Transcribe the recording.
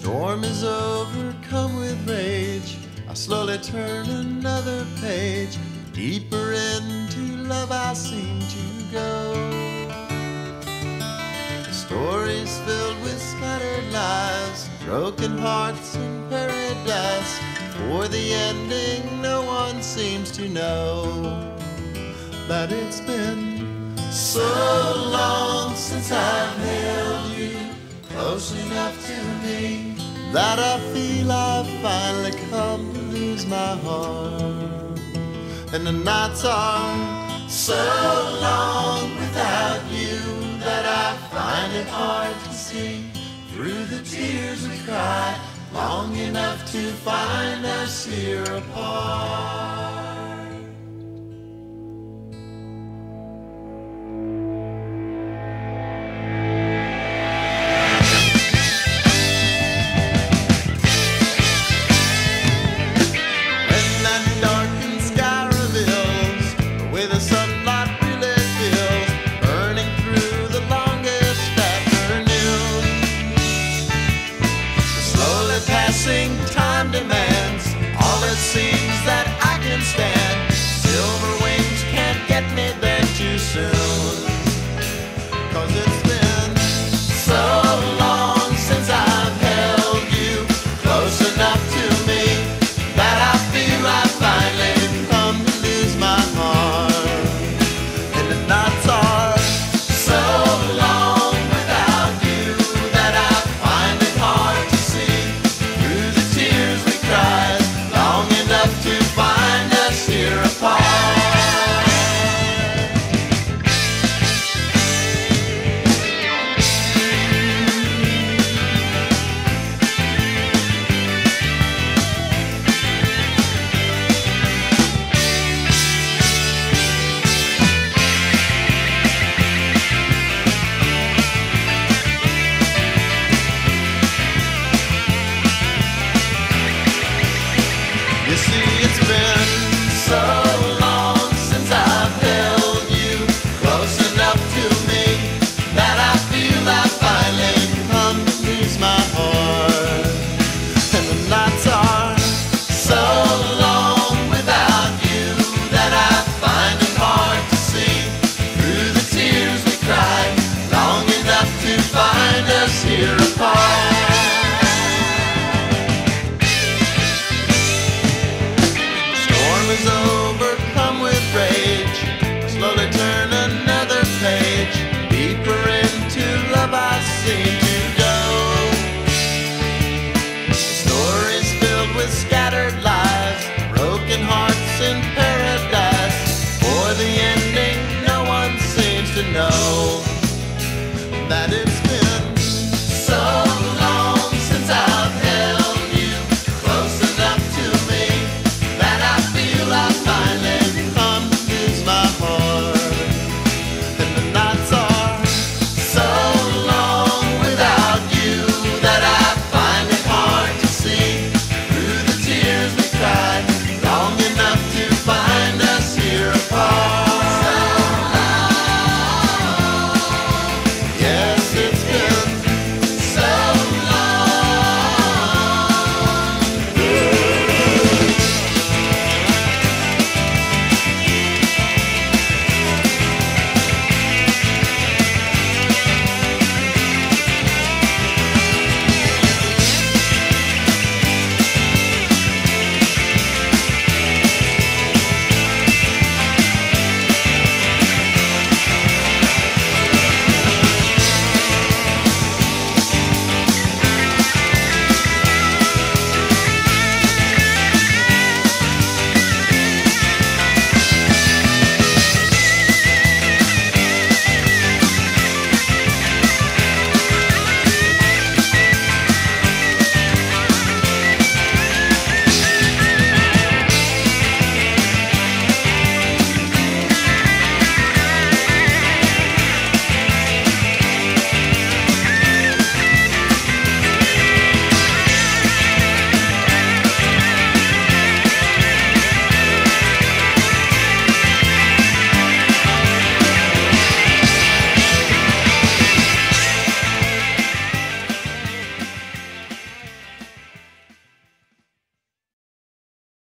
storm is overcome with rage, I slowly turn another page. Deeper into love I seem to go. The story's filled with scattered lives, broken hearts and paradise. For the ending no one seems to know. But it's been so long since I've held you close enough to me that I feel I've finally come to lose my heart. And the nights are so long without you that I find it hard to see through the tears we cry, long enough to find us here apart.